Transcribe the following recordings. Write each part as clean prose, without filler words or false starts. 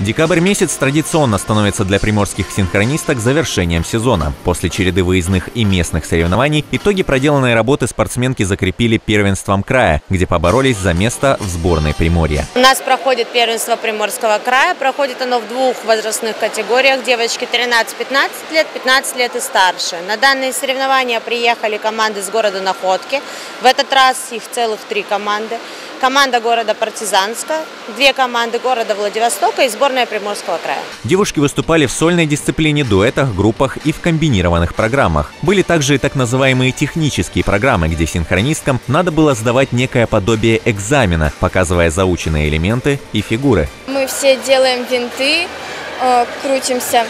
Декабрь месяц традиционно становится для приморских синхронисток завершением сезона. После череды выездных и местных соревнований итоги проделанной работы спортсменки закрепили первенством края, где поборолись за место в сборной Приморья. У нас проходит первенство Приморского края. Проходит оно в двух возрастных категориях. Девочки 13-15 лет, 15 лет и старше. На данные соревнования приехали команды с города Находки. В этот раз их целых 3 команды. Команда города Партизанска, 2 команды города Владивостока и сборная Приморского края. Девушки выступали в сольной дисциплине, дуэтах, группах и в комбинированных программах. Были также и так называемые технические программы, где синхронисткам надо было сдавать некое подобие экзамена, показывая заученные элементы и фигуры. Мы все делаем винты, крутимся.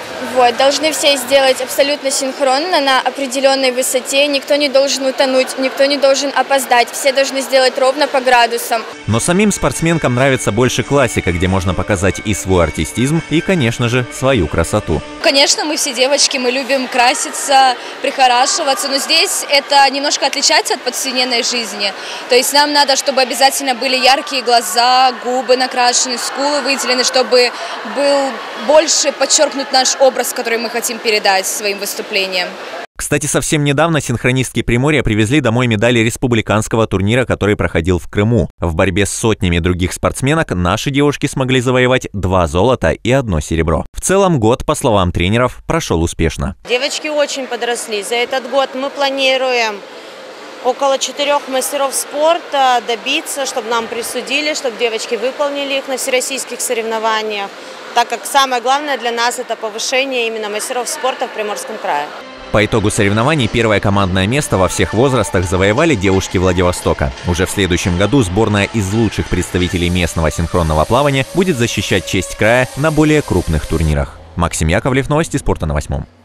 Должны все сделать абсолютно синхронно, на определенной высоте. Никто не должен утонуть, никто не должен опоздать. Все должны сделать ровно по градусам. Но самим спортсменкам нравится больше классика, где можно показать и свой артистизм, и, конечно же, свою красоту. Конечно, мы все девочки, мы любим краситься, прихорашиваться, но здесь это немножко отличается от повседневной жизни. То есть нам надо, чтобы обязательно были яркие глаза, губы накрашены, скулы выделены, чтобы был больше подчеркнут наш образ, который мы хотим передать своим выступлением. Кстати, совсем недавно синхронистки Приморья привезли домой медали республиканского турнира, который проходил в Крыму. В борьбе с сотнями других спортсменок наши девушки смогли завоевать 2 золота и 1 серебро. В целом год, по словам тренеров, прошел успешно. Девочки очень подросли. За этот год мы планируем около 4 мастеров спорта добиться, чтобы нам присудили, чтобы девочки выполнили их на всероссийских соревнованиях, так как самое главное для нас это повышение именно мастеров спорта в Приморском крае. По итогу соревнований первое командное место во всех возрастах завоевали девушки Владивостока. Уже в следующем году сборная из лучших представителей местного синхронного плавания будет защищать честь края на более крупных турнирах. Максим Яковлев, новости спорта на 8.